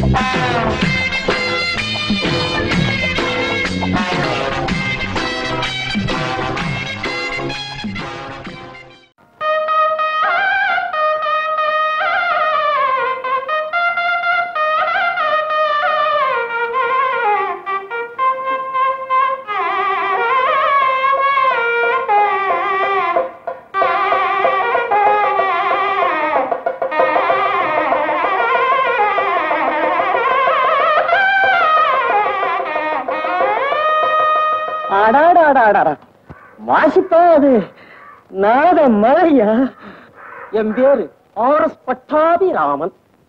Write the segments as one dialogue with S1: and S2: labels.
S1: வாசிப்பா அது நாத மழையா? என் பேரு ஆர்.எஸ். பட்டாபிராமன்.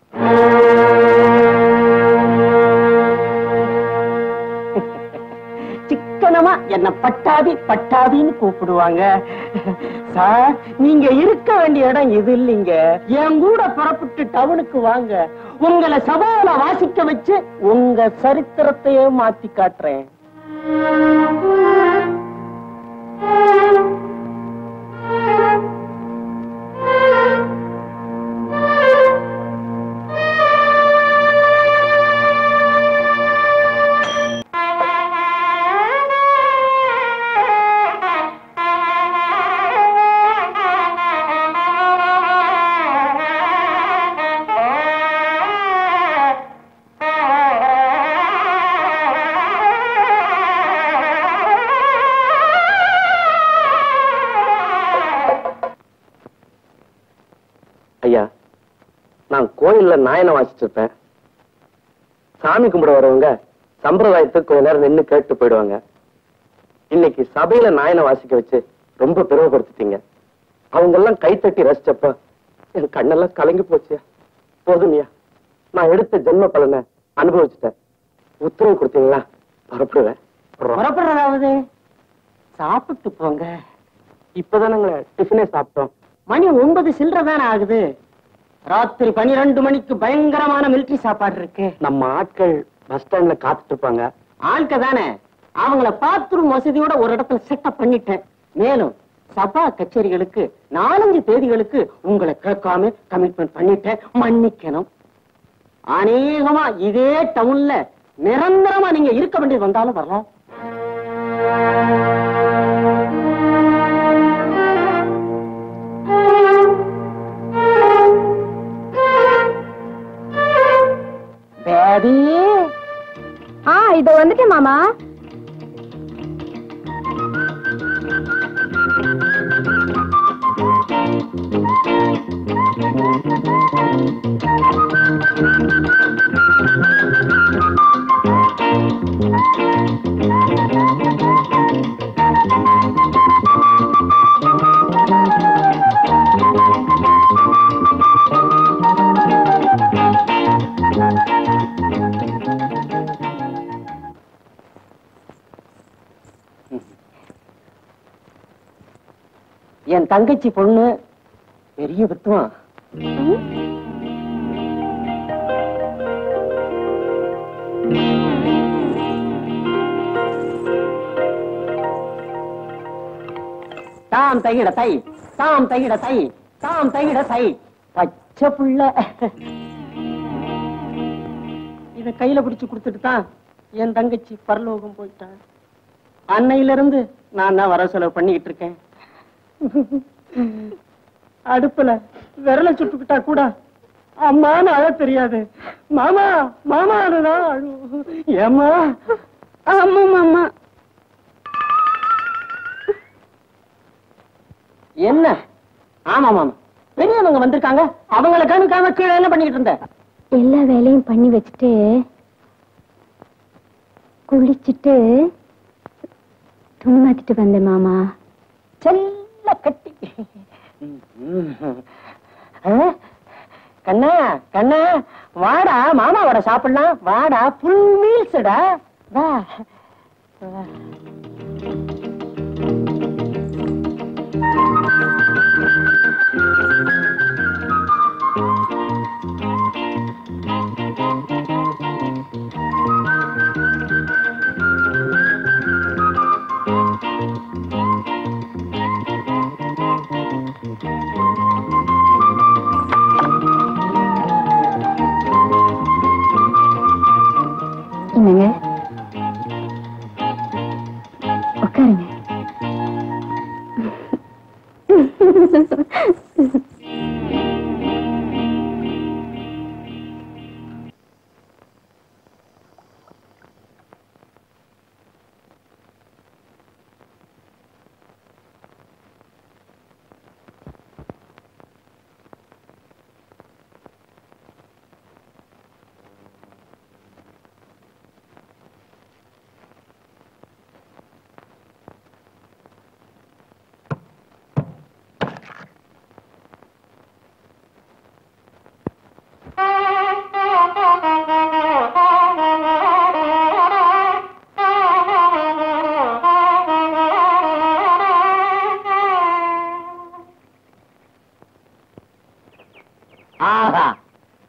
S1: சிக்கனமா என்ன பட்டாபி பட்டாபின்னு கூப்பிடுவாங்க. சார், நீங்க இருக்க வேண்டிய இடம் இது இல்லைங்க. என் கூட புறப்பட்டு டவுனுக்கு வாங்க. உங்களை சபால வாசிக்க வச்சு உங்க சரித்திரத்தையே மாத்தி காட்டுறேன். ஐயா, நான் கோயில்ல நாயனை வாசிச்சிருப்பேன். சாமி கும்பிட வரவங்க சம்பிரதாயத்துக்கு கொஞ்ச நேரம் நின்று கேட்டு போயிடுவாங்க. இன்னைக்கு சபையில நாயனை வாசிக்க வச்சு ரொம்ப பெருமைப்படுத்திட்டீங்க. அவங்க எல்லாம் கைத்தட்டி ரசிச்சப்ப என் கண்ணெல்லாம் கலங்கி போச்சியா. போதுமையா, நான் எடுத்த ஜென்ம பலனை அனுபவிச்சுட்டேன். உத்தரவு கொடுத்தீங்களா? புறப்படுவேன். புறப்படுறதாவது சாப்பிட்டு போங்க. இப்பதானங்களே டிஃபனே சாப்பிட்டோம். மணி 9 சில்லற தானே ஆகுது. ராத்திரி 12 மணிக்கு பயங்கரமான மிலிட்டரி சாப்பாடு இருக்கு. நம்ம ஆட்கள் பஸ் ஸ்டாண்ட்ல காத்துட்டு இருப்பாங்க. ஆட்கள் தானே, அவங்கள பாத்ரூம் வசதியோட ஒரு இடத்துல செட்டப் பண்ணிட்டேன். மேலும் சபா கச்சேரிகளுக்கு 4-5 தேதிகளுக்கு உங்களை கேட்காம கமிட்மெண்ட் பண்ணிட்டேன். மன்னிக்கணும். அநேகமா இதே டவுன்ல நிரந்தரமா நீங்க இருக்க வேண்டியது வந்தாலும் வரலாம்.
S2: இத வந்துட்டேன் மாமா.
S1: என் தங்கச்சி பொண்ணு பெரிய வித்துவான். தாம் தையிட தை, தாம் தையிட தை, தாம் தையிட தை. பச்சை புள்ள. இத கையில பிடிச்சு கொடுத்துட்டு தான் என் தங்கச்சி பரலோகம் போயிட்டான். அன்னையில இருந்து நான் தான் வர செலவு பண்ணிக்கிட்டு இருக்கேன். அடுப்புல விரல சுட்டுக்கிட்டா கூட அம்மான்னு அழ தெரியாது. மாமா மாமானுதான் அழு. ஏமா? ஆமா மாமா. என்ன? ஆமா மாமா, பெரியவங்க வந்திருக்காங்க. அவங்களை கணுக்காம கீழே என்ன பண்ணிக்கிட்டு இருந்த?
S2: எல்லா வேலையும் பண்ணி வச்சுட்டு குளிச்சுட்டு துணி மாத்திட்டு வந்தேன் மாமா.
S1: செல்ல கட்டி. கண்ணா கண்ணா வாடா, மாமாவோட சாப்பிடலாம். வாடா, ஃபுல் மீல்ஸ்டா. வா.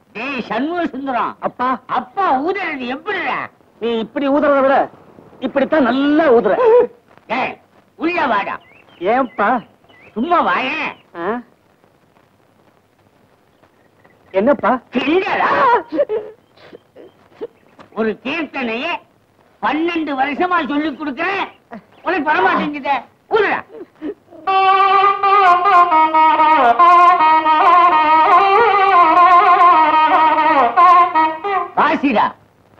S3: டேய் சண்முக சுந்தரம்,
S1: அப்பா
S3: அப்பா ஊதுறது எப்படிடா?
S1: நீ இப்படி ஊதுறத விட இப்படித்தான் நல்லா ஊதுற.
S3: டேய் உள்ள வாடா.
S1: ஏன்பா?
S3: சும்மா வாயேன்.
S1: என்னப்பா?
S3: இல்லடா. ஒரு கீர்த்தனைய 12 வருஷமா சொல்லி கொடுக்கிறேன், உனக்கு வரமாட்டேங்குத. ஊதுடா. வாசிடா.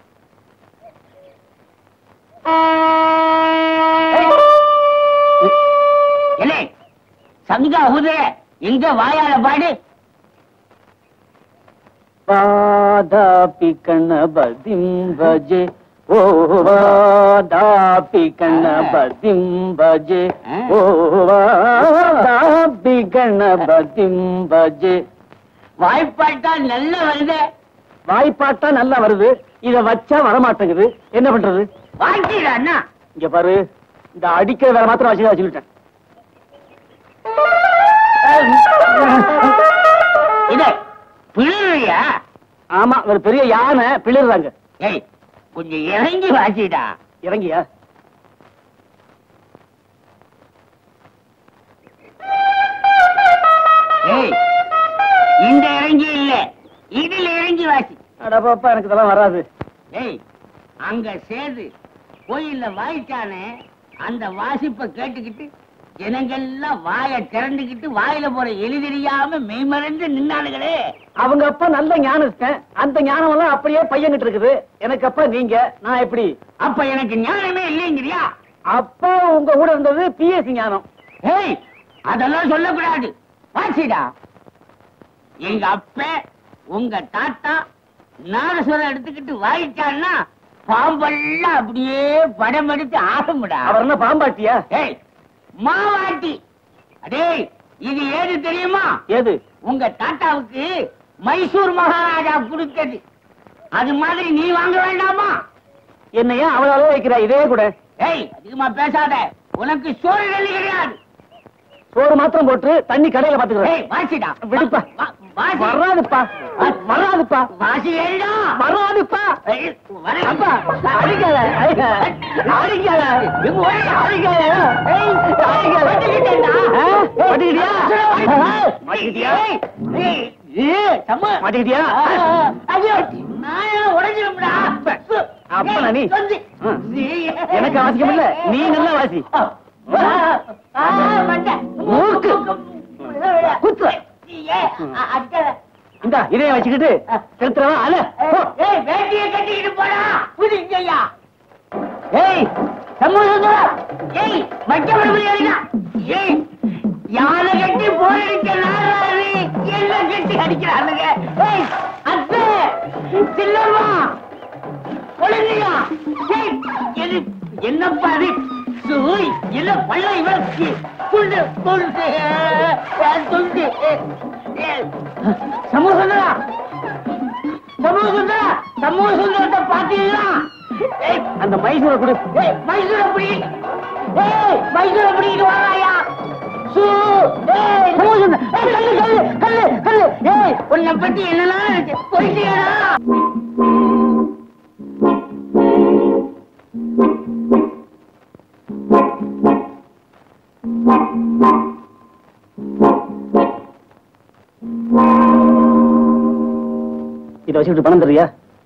S3: இல்லை சங்கா ஊது, எங்க வாயால பாடு.
S1: வாதாபி கணபதிம் பஜே, ஓ வாதாபி கணபதிம் பஜே, ஓ வாதாபி கணபதிம் பஜே.
S3: வாய்ப்பாட்டா நல்லா வருது.
S1: வாய்ப்பாட்டா நல்லா வருது, இத வச்சா வரமாட்டேங்குது. என்ன பண்றது?
S3: வாங்கிடா அண்ணா.
S1: இங்க பாரு, இந்த அடிக்கிற வேலை மாத்திரம் வச்சு சொல்லிட்டேன்.
S3: இது பிள்ளையா?
S1: ஆமா, ஒரு பெரிய யானை பிளிறாங்க.
S3: ஏய் கொஞ்சம் இறங்கி வாசிடா.
S1: இறங்கியா?
S3: ஏய் இந்த இறங்கி இல்ல, இதுல இறங்கி வாசி.
S1: அடப்பாப்பா, எனக்கு இதெல்லாம் வராது.
S3: ஏய் அங்க சேது கோயில்ல வாய்ச்சானே, அந்த வாசிப்ப கேட்டுக்கிட்டு ஜனங்கள்லாம் வாயை திறந்துக்கிட்டு வாயில போற எலி தெரியாம மெய்மறைந்து நின்னாளுகளே.
S1: அவங்க அப்பா நல்ல ஞானம், அந்த ஞானம் எல்லாம் அப்படியே பையன்கிட்ட இருக்குது. எனக்கு அப்பா நீங்க, நான் எப்படி?
S3: அப்ப எனக்கு ஞானமே இல்லைங்கிறியா?
S1: அப்பா உங்க கூட இருந்தது பிஎஸ்சி ஞானம்.
S3: ஏய் அதெல்லாம் சொல்லக்கூடாது, வாசிடா. எங்க அப்ப உங்க தாத்தா நாரஸ்வரம் எடுத்துக்கிட்டு வாய்ச்சான்னா பாம்பெல்லாம் அப்படியே படம் எடுத்து ஆகும்டா.
S1: அவர் என்ன பாம்பாட்டியா?
S3: ஏய் மாவாட்டி. அடே இது ஏது தெரியுமா?
S1: ஏது?
S3: உங்க தாத்தாவுக்கு மைசூர் மகாராஜா கொடுத்தது. அது மாதிரி நீ வாங்க வேண்டாமா?
S1: என்ன ஏன் அவ்வளவு அளவு வைக்கிற? இதே கூட.
S3: ஏய் அதிகமா பேசாத, உனக்கு சோறு தள்ளி கிடையாது.
S1: சோறு மாத்திரம் போட்டு தண்ணி கடையில பாத்துக்கிறேன்.
S3: ஏய் வாசிடா.
S1: விடுப்பா.
S3: வாசி.
S1: வராதுப்பா, வராதுப்பா,
S3: வாசி ஏண்டா.
S1: வராதுப்பா.
S3: ஏய், வரேன்.
S1: அப்பா அடிக்காத, அடிக்காத, அடிக்காத,
S3: இங்க ஓடி.
S1: அடிக்காத. ஏய், அடிக்காத.
S3: மாட்டிக்கிட்டேன்டா.
S1: மாட்டிக்கிட்டியா?
S3: மாட்டிக்கிட்டியா? ஏய், ஏய், சம்மு.
S1: மாட்டிக்கிட்டியா?
S3: ஐயோ, நான் உடைஞ்சிரும்டா.
S1: அப்பா நீ
S3: கொஞ்சி.
S1: எனக்கு அவசியம் இல்ல, நீ நல்லா வாசி. மூக்கு குத்து. இந்த இதைய வச்சுக்கிட்டு செலுத்துறவா அல்ல.
S3: ஏய் வேட்டியை கட்டிக்கிட்டு போடா புதிங்கய்யா. ஏய் சமூகம். ஏய் மச்சமணி. ஏய் யானை கட்டி போயிருக்க நாராளி எல்லாம் கட்டி அடிக்கிறானுங்க. ஏய் அத்தை சின்னம்மா ஒழுங்கா. ஏய் இது என்னப்பா இது? சூய் இல்ல பள்ள இவருக்கு துண்டு துண்டு துண்டு. சமூக சுந்தரா, சமூக சுந்தரா, சமூக சுந்தரத்தை பாத்தீங்களா?
S1: அந்த மைசூரை கொடு.
S3: மைசூர் அப்படி. மைசூர் அப்படிட்டு வாங்கயா. உன்னை பத்தி என்னெல்லாம் போயிட்டியாடா?
S1: இதை வச்சுக்கிட்டு பணம் தரியா?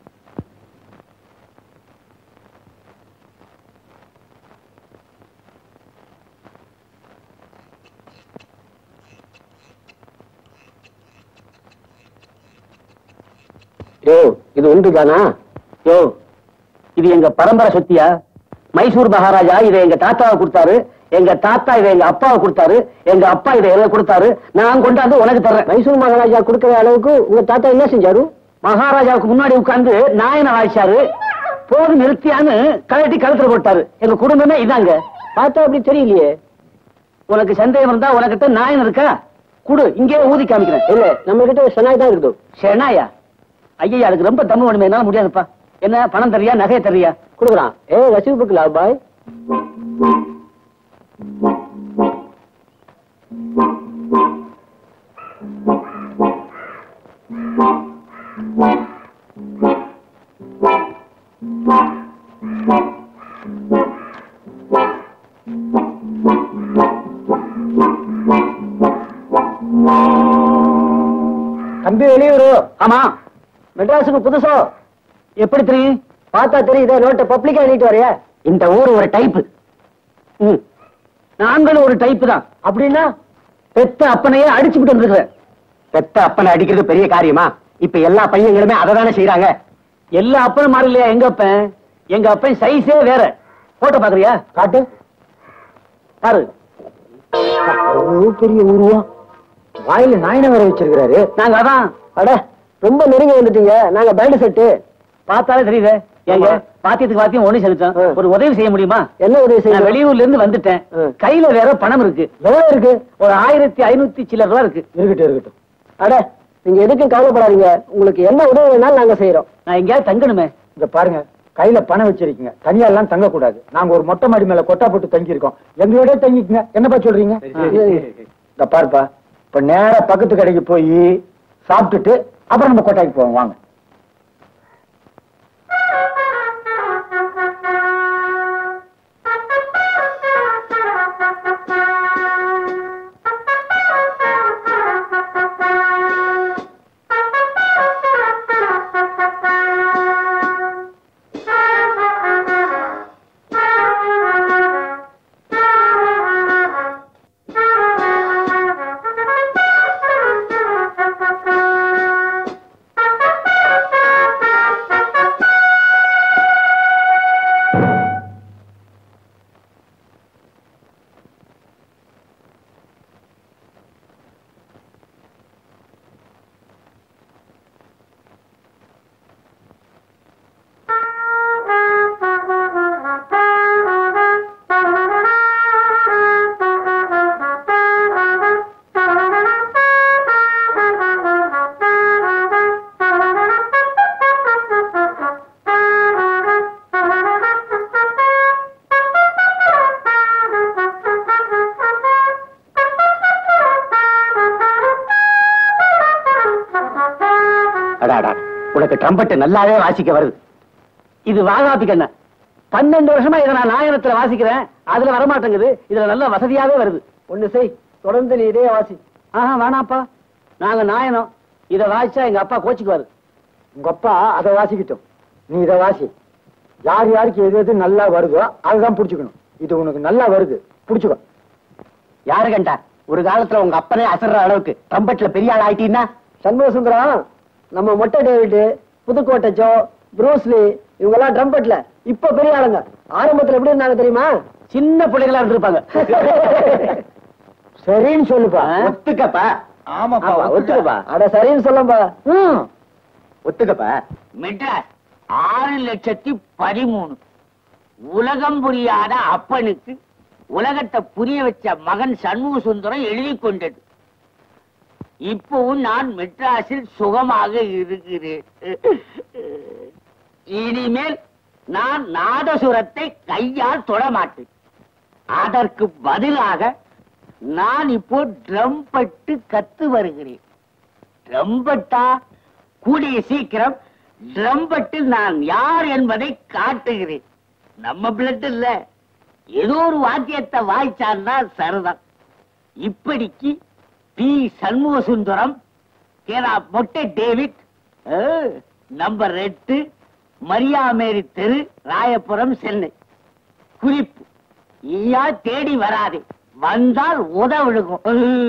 S1: யோ இது ஒன்றுதானா? யோ இது எங்க பரம்பரை சொத்தியா? மைசூர் மகாராஜா இதை எங்க தாத்தாவை கொடுத்தாரு, எங்க தாத்தா இதை எங்க அப்பாவை கொடுத்தாரு, எங்க அப்பா இதை எனக்கு கொடுத்தாரு, நான் கொண்டாந்து உனக்கு தர்றேன். மைசூர் மகாராஜா கொடுக்கிற அளவுக்கு உங்க தாத்தா என்ன செஞ்சாரு? மகாராஜாவுக்கு முன்னாடி உட்கார்ந்து நாயனை வாய்ச்சாரு. போது நிறுத்தியான்னு கழட்டி கழுத்துல போட்டாரு. எங்க குடும்பமே இதாங்க. பார்த்தா அப்படி தெரியலையே. உனக்கு சந்தேகம் இருந்தா உனக்கிட்ட நாயன் இருக்கா? குடு, இங்கே ஊதி காமிக்கிறேன். இல்ல நம்ம கிட்ட செனாய் தான் இருக்குது. செனாயா? ஐயா அதுக்கு ரொம்ப தம்மு வேணுமே, என்னால முடியாதுப்பா. என்ன பணம் தரியா, நகையை தரியா? கொடுக்குறான். ரசீவுக்கு லாபாய். தம்பி வெளியூரு. ஆமா, மெட்ராஸுக்கு புதுசோ? எப்படி தெரியும்? பார்த்தா தெரியுதே, நோட்டை பப்ளிக்கா எழுதிட்டு வரைய. இந்த ஊர் ஒரு டைப்பு. நாங்களும் ஒரு டைப்பு தான். அப்படின்னா பெத்த அப்பனையே அடிச்சுட்டு வந்துருக்க. பெத்த அப்பனை அடிக்கிறது பெரிய காரியமா? இப்ப எல்லா பையங்களுமே அதை தானே செய்யறாங்க. எல்லா அப்பனும் மாறி இல்லையா? எங்க அப்பன் சைஸே வேற. போட்டோ பாக்குறியா? காட்டு பாரு. பெரிய உருவா, வாயில நாயன வேற வச்சிருக்கிறாரு. நாங்க அதான். அட, ரொம்ப நெருங்கி வந்துட்டீங்க. நாங்க பேண்ட் செட்டு. பார்த்தாலே தெரியுது. ஏங்க பாத்தியத்துக்கு பாத்தியம் ஒண்ணு செலுத்தோம். ஒரு உதவி செய்ய முடியுமா? என்ன உதவி செய்ய? வெளியூர்ல இருந்து வந்துட்டேன். கையில வேற பணம் இருக்கு. எவ்வளவு இருக்கு? ஒரு 1500 சில்லற ரூபா இருக்கு. இருக்கட்டும். அட, நீங்க எதுக்கும் கவலைப்படாதீங்க. உங்களுக்கு என்ன உதவி வேணாலும் நாங்க செய்யறோம். நான் எங்கேயாவது தங்கணுமே. இங்க பாருங்க, கையில பணம் வச்சிருக்கீங்க. தனியா எல்லாம் தங்க கூடாது. நாங்க ஒரு மொட்டை மாடி மேல கொட்டா போட்டு தங்கி இருக்கோம். எங்களோட தங்கிக்குங்க. என்னப்பா சொல்றீங்க? இந்த பாருப்பா, இப்ப நேரா பக்கத்து கடைக்கு போய் சாப்பிட்டுட்டு அப்புறம் நம்ம கொட்டாய்க்கு போவோம். வாங்க. உனக்கு ட்ரம்பட் நல்லாவே வாசிக்க வருது. இது வாகாபி கண்ண. 12 வருஷமா இதை நான் நாயனத்துல வாசிக்கிறேன். அதுல வரமாட்டேங்குது. இதுல நல்ல வசதியாவே வருது. ஒண்ணு செய், தொடர்ந்து நீ இதே வாசி. ஆஹா, வேணாப்பா, நாங்க நாயனம். இதை வாசிச்சா எங்க அப்பா கோச்சுக்குவாரு. உங்க அப்பா அதை வாசிக்கிட்டோம், நீ இதை வாசி. யார் யாருக்கு எது எது நல்லா வருதோ அதுதான் புடிச்சுக்கணும். இது உனக்கு நல்லா வருது, புடிச்சுக்கோ. யாரு கண்டா ஒரு காலத்துல உங்க அப்பனே அசர்ற அளவுக்கு ட்ரம்பட்ல பெரிய ஆள் ஆயிட்டீங்கன்னா? சண்முக சுந்தரம், நம்ம மொட்டை டேவிட், புதுக்கோட்டை ஜோ, ப்ரூஸ்லி, இவங்க எல்லாம் ட்ரம்பட்ல இப்ப பெரிய ஆளுங்க. ஆரம்பத்துல எப்படி இருந்தாங்க தெரியுமா? சின்ன பிள்ளைகளா இருந்திருப்பாங்க. சரின்னு சொல்லுப்பா. ஒத்துக்கப்பா. ஆமாப்பா, ஒத்துக்கப்பா. அட சரின்னு சொல்லப்பா. ஒத்துக்கப்பா.
S3: மெட்ராஸ் 6,13,000. உலகம் புரியாத அப்பனுக்கு உலகத்தை புரிய வச்ச மகன் சண்முக சுந்தரம் எழுதி கொண்டது. இப்பவும் நான் மெட்ராஸில் சுகமாக இருக்கிறேன். இனிமேல் நான் நாதசுரத்தை கையால் தொடமாட்டேன். அதற்கு பதிலாக நான் இப்போ ட்ரம்பட்டு கத்து வருகிறேன். ட்ரம்பட்டா? கூடிய சீக்கிரம் ட்ரம்பட்டில் நான் யார் என்பதை காட்டுகிறேன். நம்ம பிளட் இல்ல, ஏதோ ஒரு வாத்தியத்தை வாய்ச்சான்னா சரிதான். இப்படிக்கு பி சண்முக சுந்தரம், கேரா மொட்டை டேவிட், நம்பர் 8, மரியாமேரி தெரு, ராயபுரம், சென்னை. குறிப்பு: ஈயா தேடி வராதே, வந்தால் உதவிடுகும்.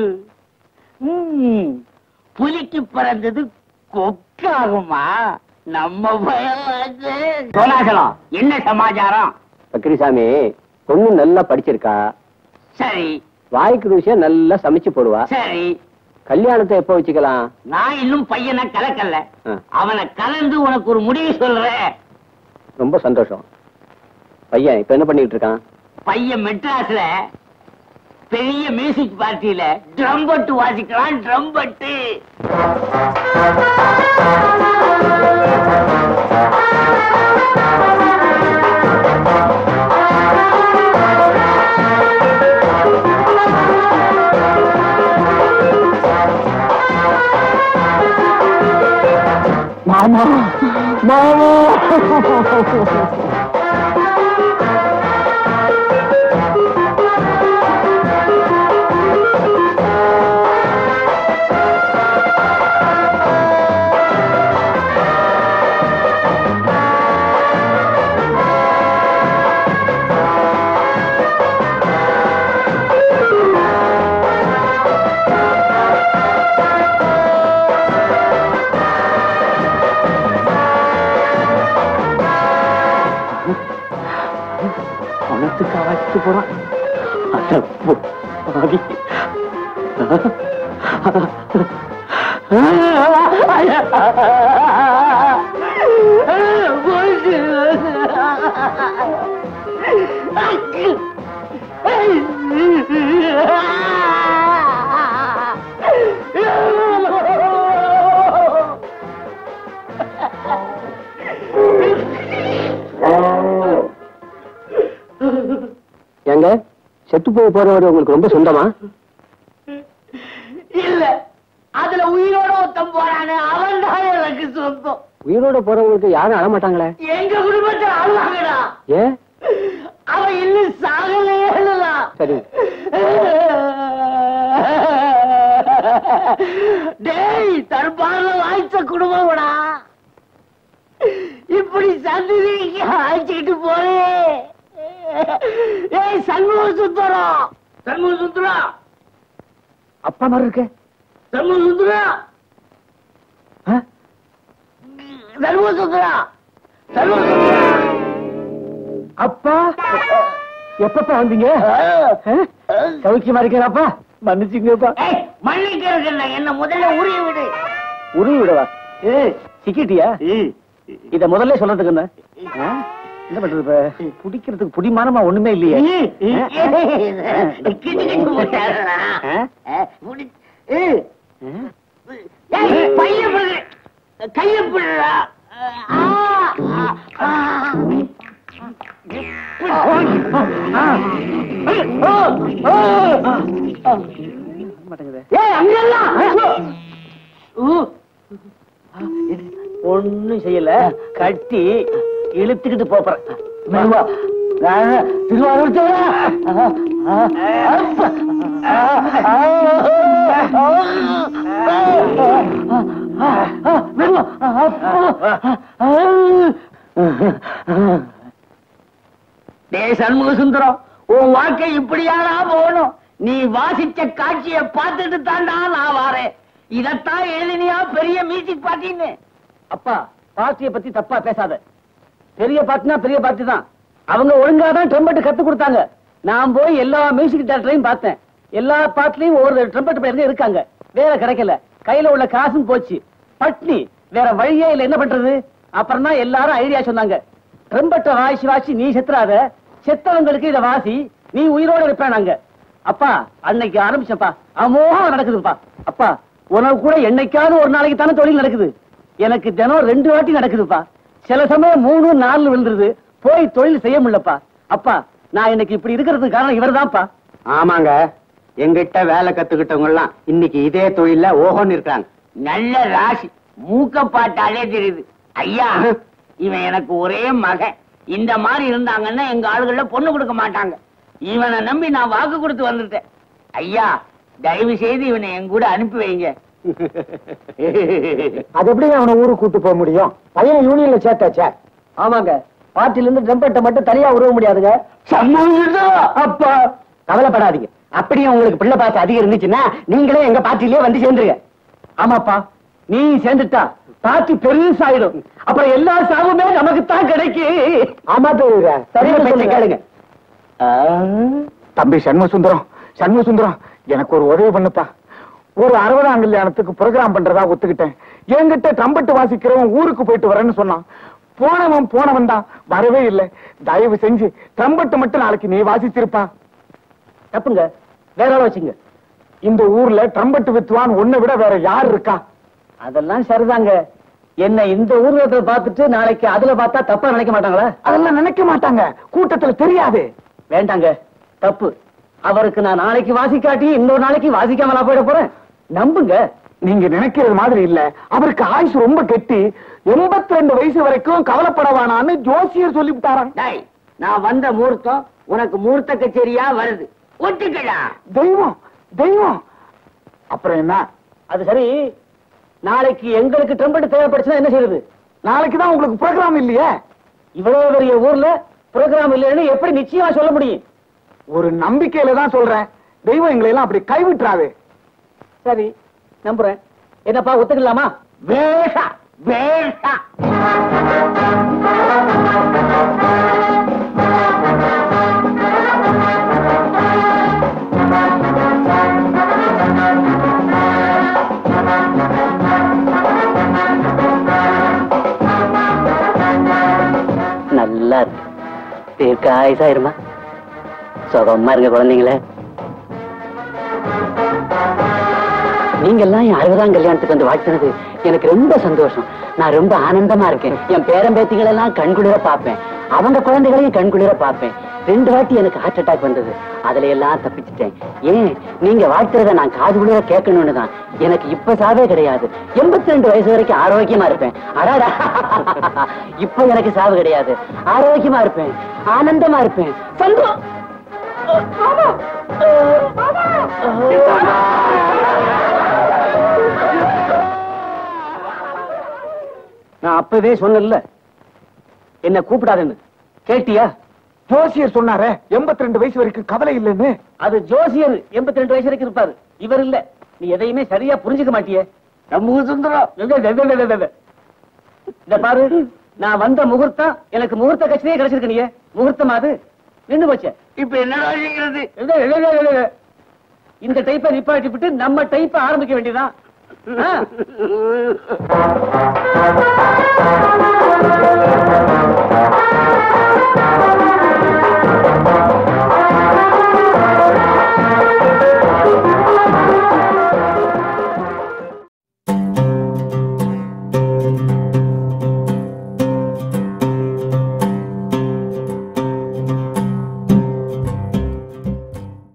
S3: புலிக்கு பிறந்தது கொக்காகுமா? நம்ம பயலாம். என்ன சமாச்சாரம்?
S1: பக்ரிசாமி, பொண்ணு நல்லா படிச்சிருக்கா.
S3: சரி.
S1: வாய்க்கு விஷயம் நல்லா சமைச்சு போடுவா.
S3: சரி.
S1: கல்யாணத்தை எப்ப வச்சுக்கலாம்?
S3: நான் இன்னும் பையனை கலக்கல. அவனை கலந்து உனக்கு ஒரு முடிவு சொல்றேன்.
S1: ரொம்ப சந்தோஷம். பையன் இப்ப என்ன பண்ணிட்டு இருக்கான்?
S3: பையன் மெட்ராஸ்ல பெரிய மியூசிக் பார்ட்டியில ட்ரம்பட்டு வாசிக்கிறான். ட்ரம்பட்டு.
S1: மாமா மாமா போறான் எங்க செத்து போய் போறவர் உங்களுக்கு ரொம்ப சொந்தமா?
S3: இல்ல, அதுல உயிரோட ஒருத்தன் போறானே அவன் தான் எனக்கு சொந்தம்.
S1: உயிரோட போறவங்களுக்கு யாரும் அழமாட்டாங்களே?
S3: எங்க குடும்பத்தை அழுவாங்கடா.
S1: ஏன்?
S3: அவன் இன்னும் சாகலே.
S1: சரி.
S3: டேய், தற்பால வாய்ச்ச குடும்பம்டா. இப்படி சந்ததிக்கு அழைச்சிக்கிட்டு போறே. ஏய் சண்முக சுந்தரம், சண்முக சுந்தரா,
S1: அப்பா மாதிரி இருக்க.
S3: சண்முக சுந்தரா, சண்முக சுந்தரா, சண்முக சுந்தரா.
S1: அப்பா எப்பப்பா வந்தீங்க? சௌக்கியமா இருக்கிறாப்பா? மன்னிச்சுங்கப்பா.
S3: மன்னிக்கிறதுல என்ன முதல்ல உரிய விடு.
S1: உருவி விடவா? சிக்கிட்டியா? இத முதல்ல சொல்றதுக்கு என்ன பண்றது? இப்ப குடிக்கிறதுக்கு புடிமானமா ஒண்ணுமே இல்லையே.
S3: கையப்படுறா.
S1: ஒண்ணும் செய்யல, கட்டி இழுத்துக்கிட்டு போறேன். திருவாரூர்
S3: சண்முக சுந்தரம், உன் வாழ்க்கை இப்படியானா போகணும். நீ வாசிச்ச காட்சிய பார்த்துட்டு தாண்டா நான் வாரேன். இதத்தான் எழுதினியா பெரிய மியூசிக் பார்ட்டின்னு?
S1: அப்பா, பார்ட்டிய பத்தி தப்பா பேசாத. பெரிய பார்ட்டினா பெரிய பார்ட்டி தான். அவங்க ஒழுங்காதான் ட்ரம்பெட் கத்து கொடுத்தாங்க. நான் போய் எல்லா மியூசிக் டேரக்டரையும் பார்த்தேன். எல்லா பாட்டுலயும் ஒவ்வொரு ட்ரம்பெட் பிளேயர் இருக்காங்க. வேற கிடைக்கல. கையில உள்ள காசும் போச்சு. பட்னி, வேற வழியே இல்ல. என்ன பண்றது? அப்புறம் தான் எல்லாரும் ஐடியா சொன்னாங்க. ட்ரம்பெட்ட வாசி வாசி நீ செத்துறாத, செத்தவங்களுக்கு இத வாசி நீ உயிரோட இருப்பானாங்க. அப்பா, அன்னைக்கு ஆரம்பிச்சப்பா அமோகம் நடக்குதுப்பா. அப்பா, உனக்கு கூட என்னைக்காவது ஒரு நாளைக்கு தானே தொழில் நடக்குது. எனக்கு தினம் 2 வாட்டி நடக்குதுப்பா. சில சமயம் 3, 4 விழுந்துருது. போய் தொழில் செய்ய முடியலப்பா. அப்பா, நான் இன்னைக்கு இப்படி இருக்கிறதுக்கு காரணம் இவர்தான்ப்பா.
S4: ஆமாங்க, எங்கிட்ட வேலை கத்துக்கிட்டவங்க எல்லாம் இன்னைக்கு இதே தொழில ஓஹோன்னு இருக்காங்க.
S3: நல்ல ராசி. மூக்க பாட்டாலே தெரியுது. ஐயா, இவன் எனக்கு ஒரே மகன். இந்த மாதிரி இருந்தாங்கன்னா எங்க ஆளுகள்ல பொண்ணு கொடுக்க மாட்டாங்க. இவனை நம்பி நான் வாக்கு கொடுத்து வந்துட்டேன். ஐயா, தயவு செய்து இவனை என் கூட அனுப்பி வைங்க.
S1: அது எப்படி அவனை ஊருக்கு கூட்டு போக முடியும்? பையன் யூனியன்ல சேர்த்தாச்சா? ஆமாங்க, பார்ட்டில இருந்து ட்ரம்பெட்டை மட்டும் தனியா உருவ முடியாதுங்க. அப்பா, கவலைப்படாதீங்க. அப்படியே உங்களுக்கு பிள்ளை பாசம் அதிகம் இருந்துச்சுன்னா நீங்களே எங்க பார்ட்டிலேயே வந்து சேர்ந்துருங்க. ஆமாப்பா, நீ சேர்ந்துட்டா பார்ட்டி பெருசாயிடும். அப்புறம் எல்லா சாவுமே நமக்கு தான் கிடைக்கும். ஆமா, சரியா கேளுங்க.
S4: தம்பி சண்முகசுந்தரம், சண்முகசுந்தரம், எனக்கு ஒரு உதவி பண்ணுப்பா. ஒரு 60ஆம் கல்யாணத்துக்கு ப்ரோகிராம் பண்றதா ஒத்துக்கிட்டேன். என்கிட்ட ட்ரம்பெட் வாசிக்கிறவன் ஊருக்கு போயிட்டு வரேன்னு சொன்னான். போனவன் தான் வரவே இல்லை. தயவு செஞ்சு ட்ரம்பெட் மட்டும் நாளைக்கு நீ வாசிச்சிருப்பா.
S1: தப்புங்க, வேற ஆள வச்சுங்க.
S4: இந்த ஊர்ல ட்ரம்பெட் வித்துவான் உன்னை விட வேற யார் இருக்கா?
S1: அதெல்லாம் சரிதாங்க. என்ன இந்த ஊர்வலத்துல பார்த்துட்டு நாளைக்கு அதுல பார்த்தா தப்பா நினைக்க மாட்டாங்களா?
S4: அதெல்லாம் நினைக்க மாட்டாங்க, கூட்டத்துல தெரியாது.
S1: வேண்டாங்க, தப்பு. அவருக்கு நான் நாளைக்கு வாசிக்காட்டி இன்னொரு நாளைக்கு வாசிக்காமலா போயிட போறேன். நம்புங்க.
S4: நீங்க நினைக்கிறது மாதிரி இல்ல. அவருக்கு ஆயுசு ரொம்ப கெட்டி. 82 வயசு வரைக்கும் கவலைப்படவானான்னு ஜோசியர் சொல்லிவிட்டாராம்.
S3: நான் வந்த முகூர்த்தம் உனக்கு முகூர்த்த கச்சேரியா வருது, ஒட்டுக்கடா.
S4: தெய்வம் தெய்வம். அப்புறம் என்ன?
S1: அது சரி, நாளைக்கு எங்களுக்கு ட்ரம்பட் தேவைப்படுச்சுன்னா என்ன செய்யுது?
S4: நாளைக்கு தான் உங்களுக்கு ப்ரோக்ராம் இல்லையே.
S1: இவ்வளவு பெரிய ஊர்ல ப்ரோக்ராம் இல்லைன்னு எப்படி நிச்சயமா சொல்ல முடியும்?
S4: ஒரு நம்பிக்கையில தான் சொல்றேன். தெய்வம் எங்களை எல்லாம் அப்படி கைவிட்டுறாது.
S1: சரி, நம்புறேன். என்னப்பா, ஒத்துக்கலாமா?
S3: வேஷா வேஷா.
S1: நல்லா இருக்கு. தீர்க்க ஆயுசாயிருமா. சுகமா இருக்க குழந்தைங்களே. நீங்க எல்லாம் என் 60ஆம் கல்யாணத்துக்கு வந்து வாழ்த்துனது எனக்கு ரொம்ப சந்தோஷம். நான் ரொம்ப ஆனந்தமா இருக்கேன். என் பேரம்பேத்திகள் எல்லாம் கண்குளிர பார்ப்பேன், அவங்க குழந்தைகளையும் கண்குளிர பார்ப்பேன். 2 வாட்டி எனக்கு ஹார்ட் அட்டாக் வந்தது, அதுல எல்லாம் தப்பிச்சிட்டேன். ஏன் நீங்க வாழ்த்துறத நான் காது குளிர கேட்கணும்னு தான். எனக்கு இப்ப சாவே கிடையாது. 82 வயசு வரைக்கும் ஆரோக்கியமா இருப்பேன். அடாடா, இப்ப எனக்கு சாவு கிடையாது. ஆரோக்கியமா இருப்பேன், ஆனந்தமா இருப்பேன். நான் அப்பவே சொன்னேன்ல, என்ன கூப்பிடாதுன்னு. கேட்டியா?
S4: ஜோசியர் சொன்னாரே 82 வயசு வரைக்கும் கவலை இல்லைன்னு.
S1: அது ஜோசியர் 82 வயசு வரைக்கும் இருப்பாரு, இவர் இல்ல. நீ எதையுமே சரியா புரிஞ்சுக்க மாட்டியே. நம்ம சுந்தரம் இந்த பாரு, நான் வந்த முகூர்த்தம் எனக்கு முகூர்த்த கட்சியே கிடைச்சிருக்கு. நீ முகூர்த்தம் அது நின்று போச்சு.
S3: இப்ப என்ன?
S1: இந்த டைப்பை நிப்பாட்டி விட்டு நம்ம டைப்பை ஆரம்பிக்க வேண்டியதான்.